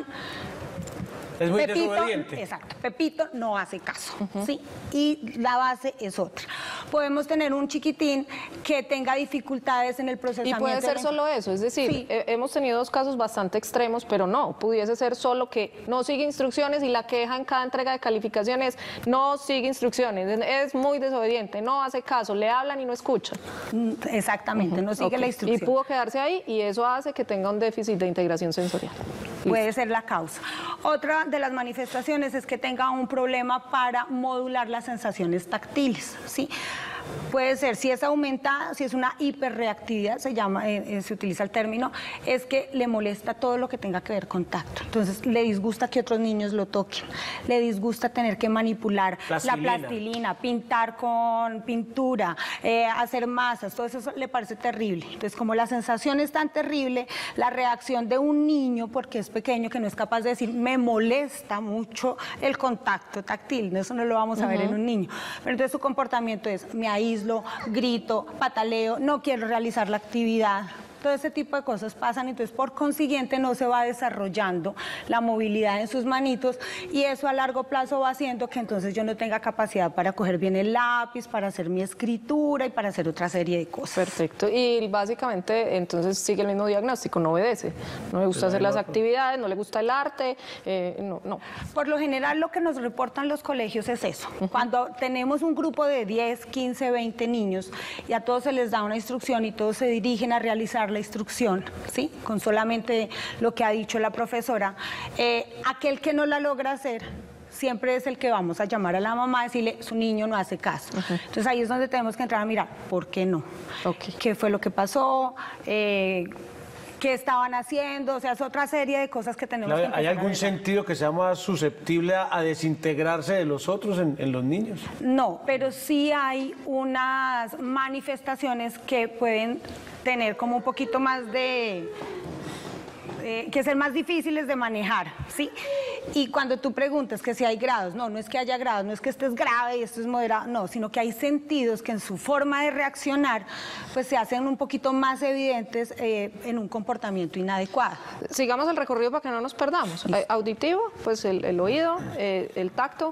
Es muy
Pepito,
desobediente.
Exacto, Pepito no hace caso, ¿sí? Y la base es otra. Podemos tener un chiquitín que tenga dificultades en el procesamiento.
Y puede ser solo eso, es decir, sí, hemos tenido dos casos bastante extremos, pero no, pudiese ser solo que no sigue instrucciones y la queja en cada entrega de calificaciones no sigue instrucciones, es muy desobediente, no hace caso, le hablan y no escucha.
Exactamente, no sigue la instrucción.
Y pudo quedarse ahí y eso hace que tenga un déficit de integración sensorial.
Puede ser la causa. Otra de las manifestaciones es que tenga un problema para modular las sensaciones táctiles, ¿sí? Puede ser, si es aumentada, si es una hiperreactividad, se utiliza el término, es que le molesta todo lo que tenga que ver con tacto. Entonces, le disgusta que otros niños lo toquen, le disgusta tener que manipular la plastilina, pintar con pintura, hacer masas, todo eso le parece terrible. Entonces, como la sensación es tan terrible, la reacción de un niño, porque es pequeño, que no es capaz de decir, me molesta mucho el contacto táctil, eso no lo vamos a ver en un niño. Pero entonces su comportamiento es, me aíslo, grito, pataleo, no quiero realizar la actividad. Todo ese tipo de cosas pasan, entonces por consiguiente no se va desarrollando la movilidad en sus manitos, y eso a largo plazo va haciendo que entonces yo no tenga capacidad para coger bien el lápiz, para hacer mi escritura y para hacer otra serie de cosas.
Perfecto, y básicamente entonces sigue el mismo diagnóstico, no obedece, no le gusta hacer las actividades, no le gusta el arte, no.
Por lo general lo que nos reportan los colegios es eso, cuando tenemos un grupo de 10, 15, 20 niños y a todos se les da una instrucción y todos se dirigen a realizar la instrucción, ¿sí? Con solamente lo que ha dicho la profesora, aquel que no la logra hacer siempre es el que vamos a llamar a la mamá a decirle, su niño no hace caso. Entonces ahí es donde tenemos que entrar a mirar, ¿por qué no? ¿Qué fue lo que pasó? ¿Qué estaban haciendo? O sea, es otra serie de cosas que tenemos que empezar.
¿Hay algún sentido que sea más susceptible a desintegrarse de los otros en los niños?
No, pero sí hay unas manifestaciones que pueden tener como un poquito más de... que ser más difíciles de manejar, ¿sí? Y cuando tú preguntas que si hay grados, no es que haya grados, no es que esto es grave y esto es moderado, no, sino que hay sentidos que en su forma de reaccionar, pues se hacen un poquito más evidentes en un comportamiento inadecuado.
Sigamos el recorrido para que no nos perdamos. Auditivo, pues el oído, el tacto.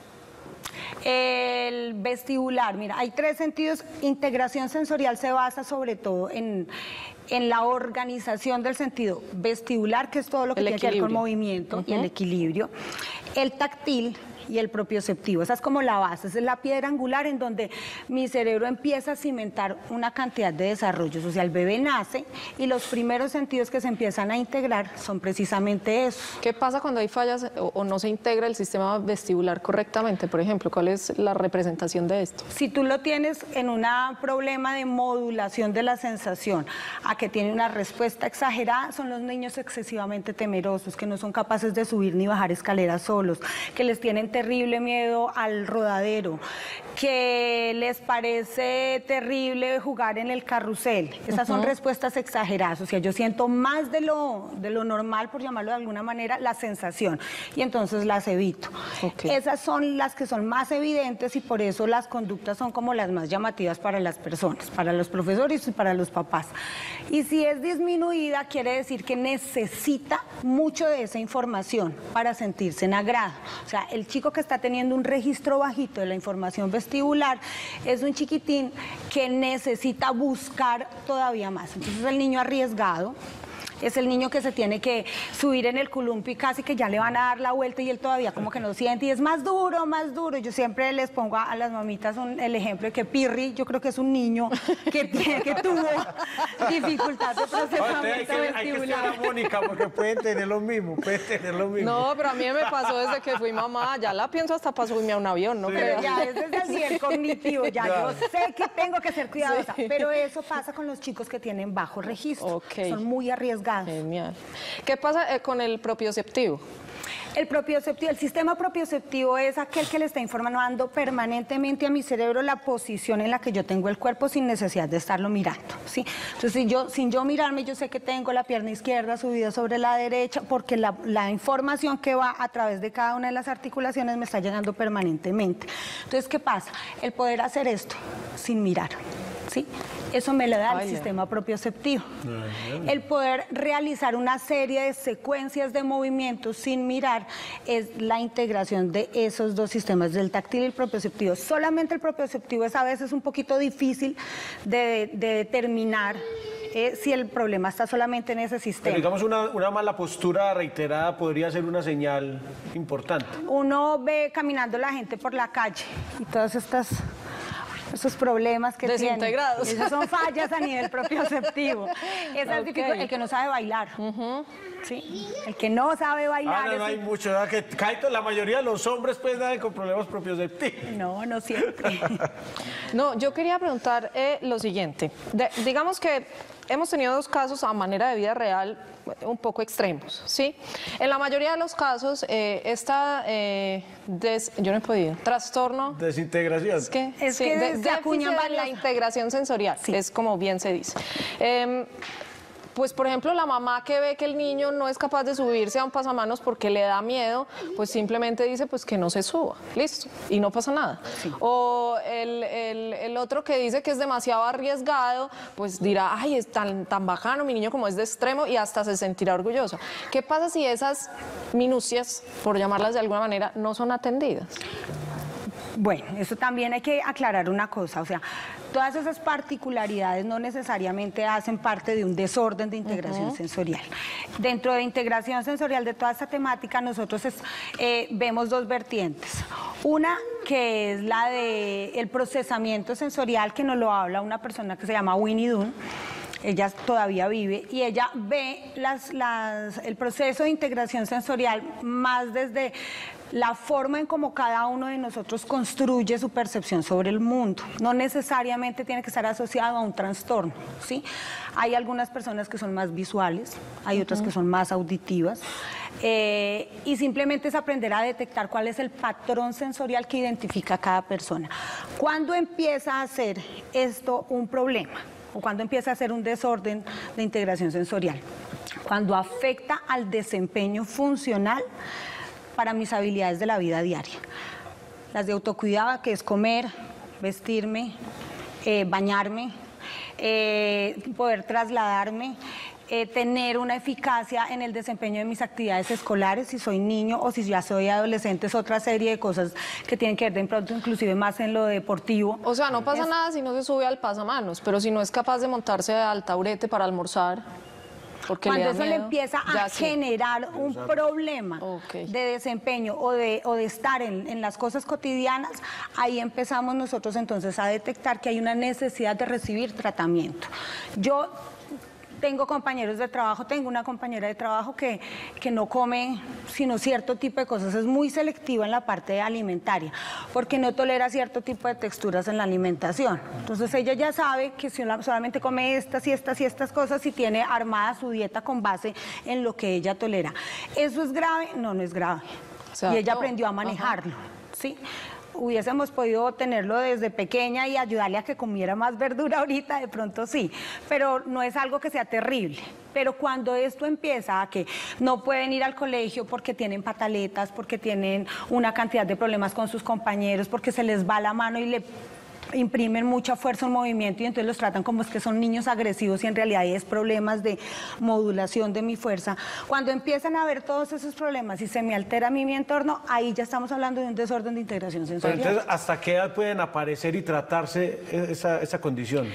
El vestibular, mira, hay 3 sentidos. Integración sensorial se basa sobre todo en la organización del sentido vestibular, que es todo lo que tiene que ver con movimiento y el equilibrio. El táctil, y el propioceptivo. Esa es como la base, esa es la piedra angular en donde mi cerebro empieza a cimentar una cantidad de desarrollos. O sea, el bebé nace y los primeros sentidos que se empiezan a integrar son precisamente eso.
¿Qué pasa cuando hay fallas o no se integra el sistema vestibular correctamente, por ejemplo? ¿Cuál es la representación de esto?
Si tú lo tienes en un problema de modulación de la sensación, a que tiene una respuesta exagerada, son los niños excesivamente temerosos, que no son capaces de subir ni bajar escaleras solos, que les tienen terrible miedo al rodadero, que les parece terrible jugar en el carrusel. Esas son respuestas exageradas. O sea, yo siento más de lo normal, por llamarlo de alguna manera, la sensación, y entonces las evito. Esas son las que son más evidentes y por eso las conductas son como las más llamativas para las personas, para los profesores y para los papás. Y si es disminuida, quiere decir que necesita mucho de esa información para sentirse en agrado. O sea, el chico que está teniendo un registro bajito de la información vestibular es un chiquitín que necesita buscar todavía más. Entonces, el niño arriesgado es el niño que se tiene que subir en el columpio y casi que ya le van a dar la vuelta y él todavía como que no siente y es más duro, más duro. Yo siempre les pongo a las mamitas el ejemplo de que Pirri, yo creo que es un niño que tuvo dificultad de procesamiento vestibular.
Hay que ser a Mónica porque pueden tener lo mismo,
No, pero a mí me pasó desde que fui mamá, ya la pienso hasta para subirme a un avión, ¿no?
Sí. Pero ya es desde el nivel cognitivo, ya yo sé que tengo que ser cuidadosa, pero eso pasa con los chicos que tienen bajo registro, son muy arriesgados.
Genial. ¿Qué pasa con el propioceptivo?
El propioceptivo, el sistema propioceptivo es aquel que le está informando permanentemente a mi cerebro la posición en la que yo tengo el cuerpo sin necesidad de estarlo mirando, ¿sí? Entonces, sin yo mirarme, yo sé que tengo la pierna izquierda subida sobre la derecha, porque la información que va a través de cada una de las articulaciones me está llegando permanentemente. Entonces, ¿qué pasa? El poder hacer esto sin mirar, ¿sí? Eso me lo da el sistema propioceptivo. El poder realizar una serie de secuencias de movimientos sin mirar es la integración de esos dos sistemas, del táctil y el propioceptivo. Solamente el propioceptivo es a veces un poquito difícil de determinar si el problema está solamente en ese sistema.
Pero digamos una mala postura reiterada podría ser una señal importante.
Uno ve caminando la gente por la calle y todas esos problemas que
desintegrados.
Tienen. Esas son fallas a nivel propioceptivo. Es el que no sabe bailar. ¿Sí? El que no sabe bailar.
No hay mucho. La mayoría de los hombres pues nada con problemas propioceptivos.
No siempre.
No, yo quería preguntar lo siguiente. Digamos que hemos tenido dos casos a manera de vida real un poco extremos, ¿sí? En la mayoría de los casos, yo no he podido, trastorno...
Desintegración.
Es que se acuñan la integración sensorial, es como bien se dice. Pues, por ejemplo, la mamá que ve que el niño no es capaz de subirse a un pasamanos porque le da miedo, pues simplemente dice pues que no se suba, listo, y no pasa nada. Sí. O el otro que dice que es demasiado arriesgado, pues dirá, ay, es tan bacano, mi niño como es de extremo, y hasta se sentirá orgulloso. ¿Qué pasa si esas minucias, por llamarlas de alguna manera, no son atendidas?
Bueno, eso también hay que aclarar una cosa, o sea, todas esas particularidades no necesariamente hacen parte de un desorden de integración sensorial. Dentro de integración sensorial de toda esta temática, nosotros vemos dos vertientes. Una que es la del procesamiento sensorial, que nos lo habla una persona que se llama Winnie Dunn. Ella todavía vive y ella ve el proceso de integración sensorial más desde la forma en cómo cada uno de nosotros construye su percepción sobre el mundo. No necesariamente tiene que estar asociado a un trastorno, ¿sí? Hay algunas personas que son más visuales, hay otras que son más auditivas, y simplemente es aprender a detectar cuál es el patrón sensorial que identifica a cada persona. ¿Cuándo empieza a ser esto un problema? ¿O cuando empieza a ser un desorden de integración sensorial? Cuando afecta al desempeño funcional para mis habilidades de la vida diaria. Las de autocuidado, que es comer, vestirme, bañarme, poder trasladarme, tener una eficacia en el desempeño de mis actividades escolares, si soy niño o si ya soy adolescente, es otra serie de cosas que tienen que ver de pronto inclusive más en lo deportivo.
O sea, no pasa nada si no se sube al pasamanos, pero si no es capaz de montarse al taburete para almorzar... Porque
cuando
le da
eso le
miedo,
empieza a generar un problema de desempeño o de estar en las cosas cotidianas, ahí empezamos nosotros entonces a detectar que hay una necesidad de recibir tratamiento. Yo tengo compañeros de trabajo, tengo una compañera de trabajo que no come sino cierto tipo de cosas, es muy selectiva en la parte alimentaria, porque no tolera cierto tipo de texturas en la alimentación. Entonces ella ya sabe que si solamente come estas y estas y estas cosas y tiene armada su dieta con base en lo que ella tolera. ¿Eso es grave? No, no es grave. Y ella aprendió a manejarlo, ¿sí? Hubiésemos podido tenerlo desde pequeña y ayudarle a que comiera más verdura ahorita, de pronto sí, pero no es algo que sea terrible. Pero cuando esto empieza a que no pueden ir al colegio porque tienen pataletas, porque tienen una cantidad de problemas con sus compañeros, porque se les va la mano y le imprimen mucha fuerza en movimiento y entonces los tratan como es que son niños agresivos y en realidad es problemas de modulación de mi fuerza. Cuando empiezan a ver todos esos problemas y se me altera a mí mi entorno, ahí ya estamos hablando de un desorden de integración sensorial.
Pero entonces, ¿hasta qué edad pueden aparecer y tratarse esa condición?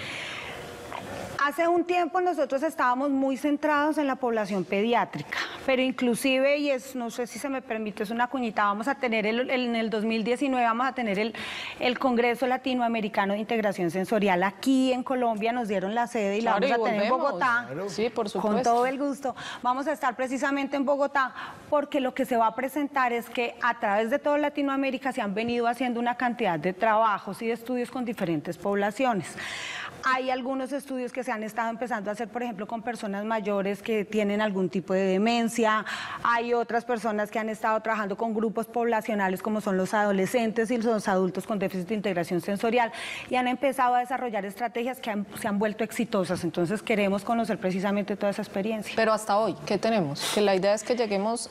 Hace un tiempo nosotros estábamos muy centrados en la población pediátrica, pero inclusive, y no sé si se me permite, es una cuñita, vamos a tener en el 2019 vamos a tener el Congreso Latinoamericano de Integración Sensorial aquí en Colombia, nos dieron la sede y la vamos a tener en Bogotá.
Claro. Sí, por supuesto.
Con todo el gusto. Vamos a estar precisamente en Bogotá porque lo que se va a presentar es que a través de toda Latinoamérica se han venido haciendo una cantidad de trabajos y de estudios con diferentes poblaciones. Hay algunos estudios que se han estado empezando a hacer, por ejemplo, con personas mayores que tienen algún tipo de demencia. Hay otras personas que han estado trabajando con grupos poblacionales como son los adolescentes y los adultos con déficit de integración sensorial y han empezado a desarrollar estrategias que se han vuelto exitosas. Entonces queremos conocer precisamente toda esa experiencia.
Pero hasta hoy, ¿qué tenemos? Que la idea es que lleguemos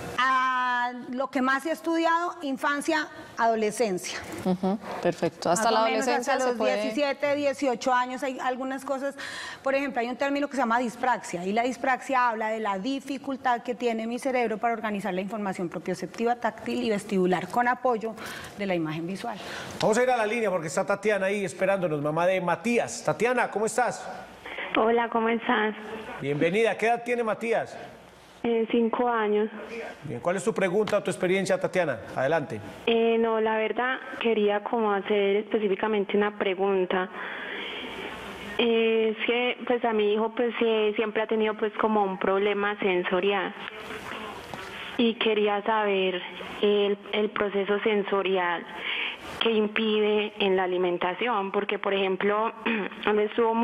a lo que más se ha estudiado, infancia, adolescencia.
Perfecto. Hasta la adolescencia
hasta los
se puede...
17, 18 años hay algunas cosas, por ejemplo, hay un término que se llama dispraxia y la dispraxia habla de la dificultad que tiene mi cerebro para organizar la información propioceptiva, táctil y vestibular con apoyo de la imagen visual.
Vamos a ir a la línea porque está Tatiana ahí esperándonos, mamá de Matías. Tatiana, ¿cómo estás?
Hola, ¿cómo estás?
Bienvenida. ¿Qué edad tiene Matías?
5 años.
Bien, ¿cuál es tu pregunta o tu experiencia, Tatiana? Adelante.
No, la verdad quería como hacer específicamente una pregunta. Es que pues a mi hijo pues siempre ha tenido pues como un problema sensorial y quería saber el proceso sensorial que impide en la alimentación, porque por ejemplo él estuvo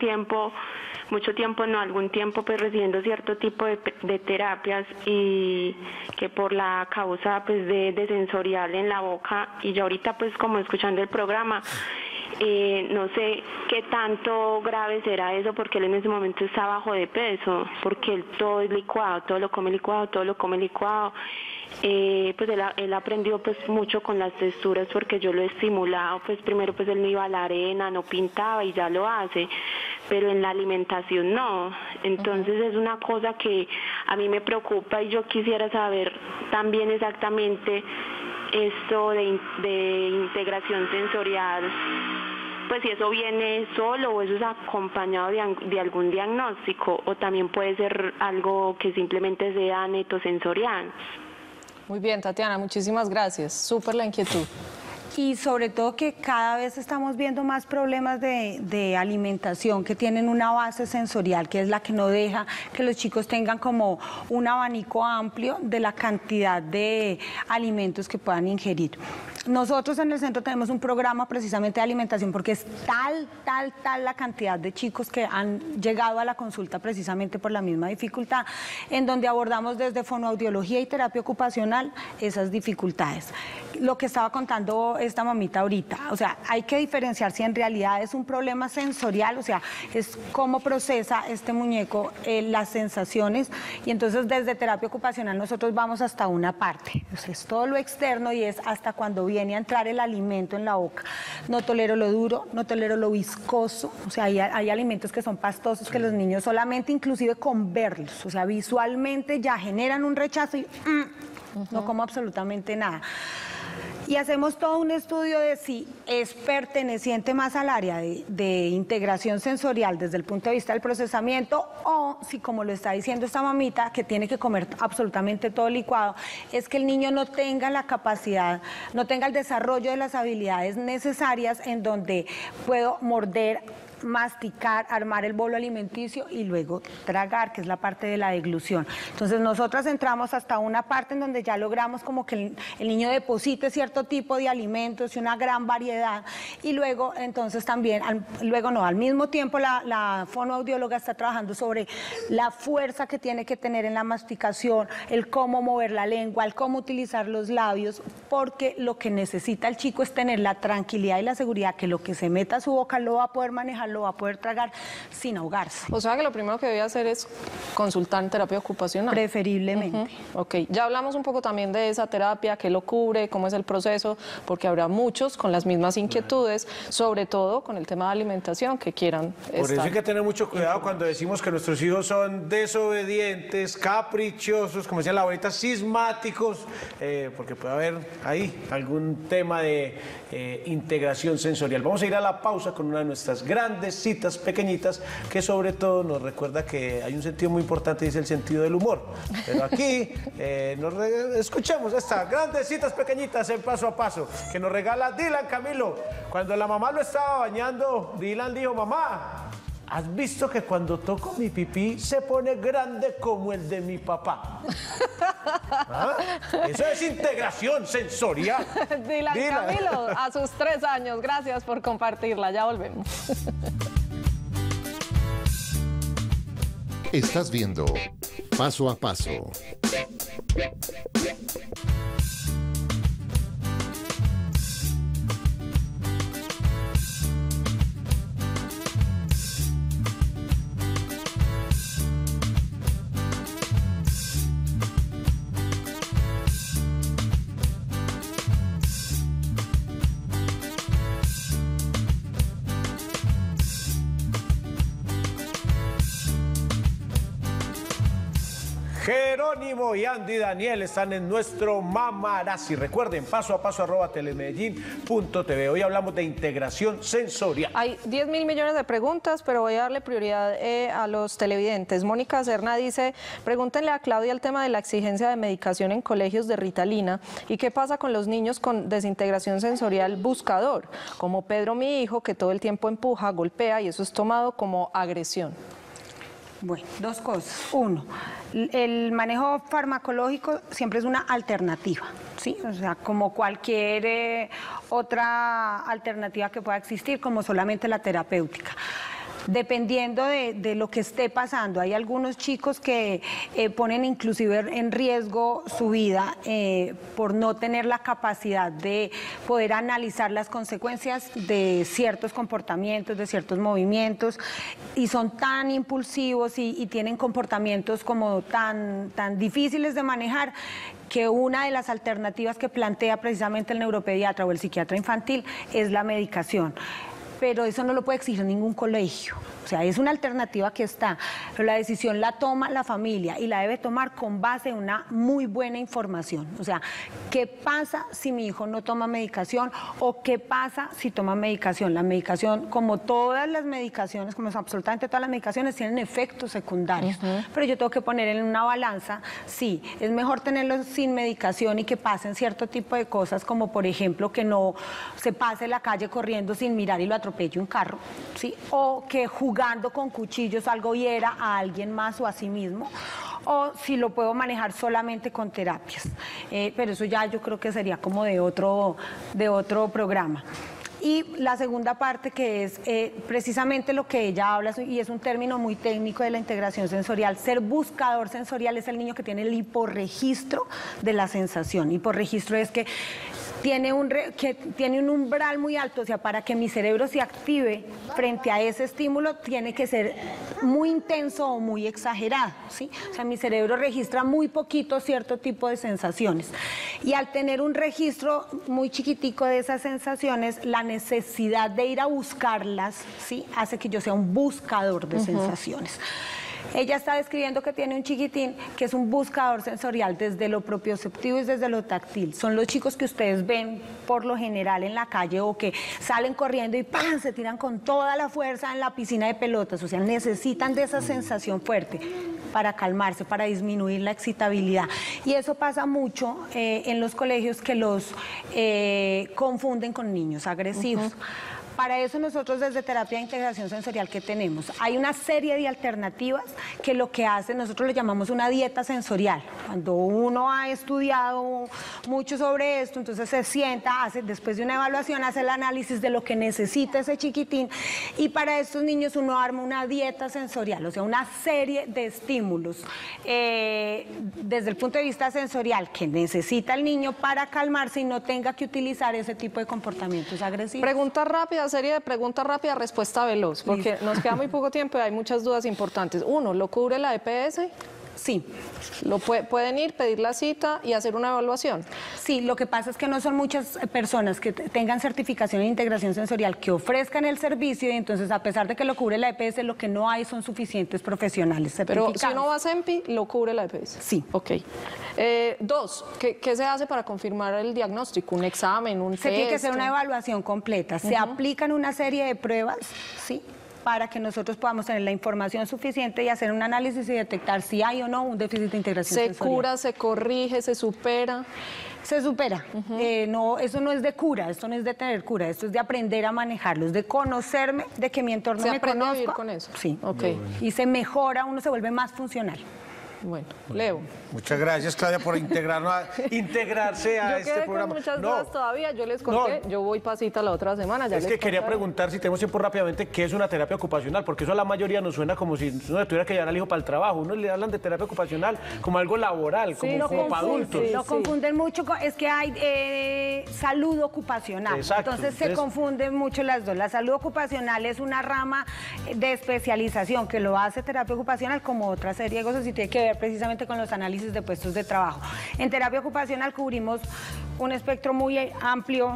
algún tiempo pues recibiendo cierto tipo de terapias y que por la causa pues de sensorial en la boca y yo ahorita pues como escuchando el programa no sé qué tanto grave será eso porque él en ese momento está bajo de peso, porque él todo es licuado, todo lo come licuado, pues él aprendió pues mucho con las texturas porque yo lo he estimulado, pues primero pues él no iba a la arena, no pintaba y ya lo hace, pero en la alimentación no, entonces es una cosa que a mí me preocupa y yo quisiera saber también exactamente esto de integración sensorial, pues si eso viene solo o eso es acompañado de algún diagnóstico o también puede ser algo que simplemente sea netosensorial.
Muy bien, Tatiana, muchísimas gracias. Súper la inquietud.
Y sobre todo que cada vez estamos viendo más problemas de alimentación que tienen una base sensorial, que es la que no deja que los chicos tengan como un abanico amplio de la cantidad de alimentos que puedan ingerir. Nosotros en el centro tenemos un programa precisamente de alimentación porque es tal la cantidad de chicos que han llegado a la consulta precisamente por la misma dificultad, en donde abordamos desde fonoaudiología y terapia ocupacional esas dificultades. Lo que estaba contando esta mamita ahorita, o sea, hay que diferenciar si en realidad es un problema sensorial, o sea, es cómo procesa este muñeco las sensaciones y entonces desde terapia ocupacional nosotros vamos hasta una parte, o sea, es todo lo externo y es hasta cuando viene a entrar el alimento en la boca. No tolero lo duro, no tolero lo viscoso, o sea, hay alimentos que son pastosos que los niños solamente inclusive con verlos, o sea, visualmente ya generan un rechazo y no como absolutamente nada. Y hacemos todo un estudio de si es perteneciente más al área de integración sensorial desde el punto de vista del procesamiento, o si, como lo está diciendo esta mamita, que tiene que comer absolutamente todo licuado, es que el niño no tenga la capacidad, no tenga el desarrollo de las habilidades necesarias en donde puedo morder, masticar, armar el bolo alimenticio y luego tragar, que es la parte de la deglución. Entonces nosotras entramos hasta una parte en donde ya logramos como que el niño deposite cierto tipo de alimentos y una gran variedad, y luego entonces también, al mismo tiempo la fonoaudióloga está trabajando sobre la fuerza que tiene que tener en la masticación, el cómo mover la lengua, el cómo utilizar los labios, porque lo que necesita el chico es tener la tranquilidad y la seguridad que lo que se meta a su boca lo va a poder manejar, lo va a poder tragar sin ahogarse.
O sea que lo primero que debe hacer es consultar en terapia ocupacional.
Preferiblemente.
Ok, ya hablamos un poco también de esa terapia, qué lo cubre, cómo es el proceso, porque habrá muchos con las mismas inquietudes, sobre todo con el tema de alimentación, que quieran
Por eso hay que tener mucho cuidado cuando decimos que nuestros hijos son desobedientes, caprichosos, como decía la abuelita, cismáticos, porque puede haber ahí algún tema de integración sensorial. Vamos a ir a la pausa con una de nuestras grandes citas pequeñitas, que sobre todo nos recuerda que hay un sentido muy importante y es el sentido del humor. Pero aquí escuchemos estas grandes citas pequeñitas en Paso a Paso, que nos regala Dylan Camilo. Cuando la mamá lo estaba bañando, Dylan dijo: mamá, ¿has visto que cuando toco mi pipí se pone grande como el de mi papá? ¿Ah? Eso es integración sensorial.
Dylan Camilo, a sus 3 años. Gracias por compartirla. Ya volvemos.
Estás viendo Paso a Paso.
Jerónimo y Andy Daniel están en nuestro Mamarazzi. Recuerden, pasoapaso@telemedellin.tv. Hoy hablamos de integración sensorial.
Hay 10.000 millones de preguntas, pero voy a darle prioridad a los televidentes. Mónica Serna dice: pregúntenle a Claudia el tema de la exigencia de medicación en colegios de Ritalina y qué pasa con los niños con desintegración sensorial buscador, como Pedro, mi hijo, que todo el tiempo empuja, golpea y eso es tomado como agresión.
Bueno, 2 cosas. 1, el manejo farmacológico siempre es una alternativa, ¿sí? O sea, como cualquier otra alternativa que pueda existir, como solamente la terapéutica. Dependiendo de lo que esté pasando, hay algunos chicos que ponen inclusive en riesgo su vida por no tener la capacidad de poder analizar las consecuencias de ciertos comportamientos, de ciertos movimientos, y son tan impulsivos y tienen comportamientos como tan difíciles de manejar, que una de las alternativas que plantea precisamente el neuropediatra o el psiquiatra infantil es la medicación. Pero eso no lo puede exigir ningún colegio. O sea, es una alternativa que está, pero la decisión la toma la familia y la debe tomar con base en una muy buena información. O sea, ¿qué pasa si mi hijo no toma medicación o qué pasa si toma medicación? La medicación, como todas las medicaciones, como absolutamente todas las medicaciones, tienen efectos secundarios. Pero yo tengo que poner en una balanza, sí, es mejor tenerlos sin medicación y que pasen cierto tipo de cosas, como por ejemplo que no se pase la calle corriendo sin mirar y lo atropelle un carro, ¿sí? O que jugando con cuchillos algo hiera a alguien más o a sí mismo, o si lo puedo manejar solamente con terapias. Pero eso ya yo creo que sería como de otro programa. Y la segunda parte, que es precisamente lo que ella habla, y es un término muy técnico de la integración sensorial. Ser buscador sensorial es el niño que tiene el hiporregistro de la sensación. Hiporregistro es que tiene un umbral muy alto, o sea, para que mi cerebro se active frente a ese estímulo tiene que ser muy intenso o muy exagerado, ¿sí? O sea, mi cerebro registra muy poquito cierto tipo de sensaciones. Y al tener un registro muy chiquitico de esas sensaciones, la necesidad de ir a buscarlas, ¿sí?, hace que yo sea un buscador de sensaciones. Ella está describiendo que tiene un chiquitín que es un buscador sensorial desde lo propioceptivo y desde lo táctil. Son los chicos que ustedes ven por lo general en la calle o que salen corriendo y ¡pam!, se tiran con toda la fuerza en la piscina de pelotas. O sea, necesitan de esa sensación fuerte para calmarse, para disminuir la excitabilidad. Y eso pasa mucho en los colegios, que los confunden con niños agresivos. Para eso nosotros desde terapia de integración sensorial, ¿qué tenemos? Hay una serie de alternativas que lo que hacen, nosotros le llamamos una dieta sensorial. Cuando uno ha estudiado mucho sobre esto, entonces se sienta, después de una evaluación, hace el análisis de lo que necesita ese chiquitín, y para estos niños uno arma una dieta sensorial, o sea, una serie de estímulos desde el punto de vista sensorial que necesita el niño para calmarse y no tenga que utilizar ese tipo de comportamientos agresivos.
Pregunta rápida, serie de preguntas rápidas, respuesta veloz, porque nos queda muy poco tiempo y hay muchas dudas importantes. Uno, ¿lo cubre la EPS?
Sí.
¿Pueden ir, pedir la cita y hacer una evaluación?
Sí, lo que pasa es que no son muchas personas que tengan certificación en integración sensorial que ofrezcan el servicio, y entonces, a pesar de que lo cubre la EPS, lo que no hay son suficientes profesionales certificados.
Pero si uno va a CEMPI, ¿lo cubre la EPS?
Sí.
Ok. Dos, ¿qué se hace para confirmar el diagnóstico? ¿Un examen, un test?
Se tiene que hacer una evaluación completa. Se aplican una serie de pruebas, ¿sí?, para que nosotros podamos tener la información suficiente y hacer un análisis y detectar si hay o no un déficit de integración sensorial.
¿Se cura, se corrige, se supera?
Se supera. No, eso no es de cura, esto no es de tener cura, esto es de aprender a manejarlo, es de conocerme, de que mi entorno me
aprende
conozca.
a vivir con eso.
Sí.
Okay.
Y se mejora, uno se vuelve más funcional.
Bueno, Leo.
Muchas gracias, Claudia, por integrarse a este programa.
Con muchas dudas todavía, yo les conté, yo voy pasita la otra semana. Ya
es que quería preguntar, si tenemos tiempo rápidamente, ¿qué es una terapia ocupacional? Porque eso a la mayoría nos suena como si uno tuviera que llevar al hijo para el trabajo. Uno le hablan de terapia ocupacional como algo laboral,
sí, como para adultos. Sí, lo confunden mucho, es que hay salud ocupacional.
Exacto.
Entonces se confunden mucho las dos. La salud ocupacional es una rama de especialización que lo hace terapia ocupacional, como otra serie de cosas, y tiene que ver precisamente con los análisis de puestos de trabajo. En terapia ocupacional cubrimos un espectro muy amplio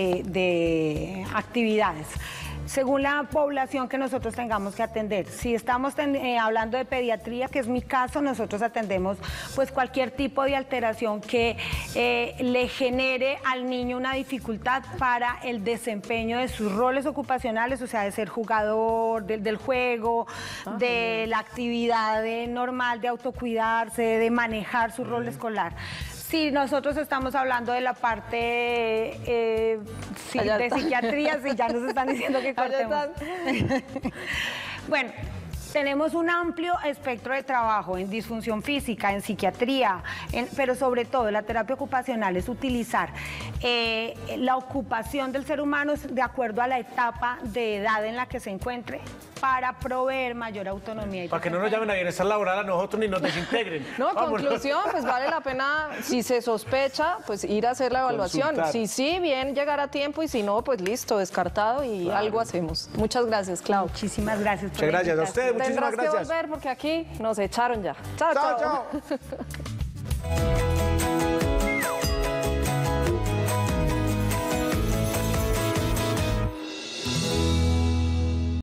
de actividades, según la población que nosotros tengamos que atender. Si estamos hablando de pediatría, que es mi caso, nosotros atendemos pues cualquier tipo de alteración que le genere al niño una dificultad para el desempeño de sus roles ocupacionales, o sea, de ser jugador, del juego, de la actividad normal de autocuidarse, de manejar su rol escolar. Si nosotros estamos hablando de la parte de psiquiatría, sí, ya nos están diciendo que cortemos. Bueno, tenemos un amplio espectro de trabajo en disfunción física, en psiquiatría, pero sobre todo la terapia ocupacional es utilizar la ocupación del ser humano de acuerdo a la etapa de edad en la que se encuentre, para proveer mayor autonomía.
Para que no nos llamen a bienestar laboral a nosotros ni nos desintegren.
No, conclusión, pues vale la pena, si se sospecha, pues ir a hacer la evaluación. Consultar. Si sí, bien llegar a tiempo, y si no, pues listo, descartado, y algo hacemos. Muchas gracias, Clau.
Muchísimas gracias.
Muchas gracias a ustedes, muchísimas gracias.
Tendrás que volver porque aquí nos echaron ya. Chao, chao.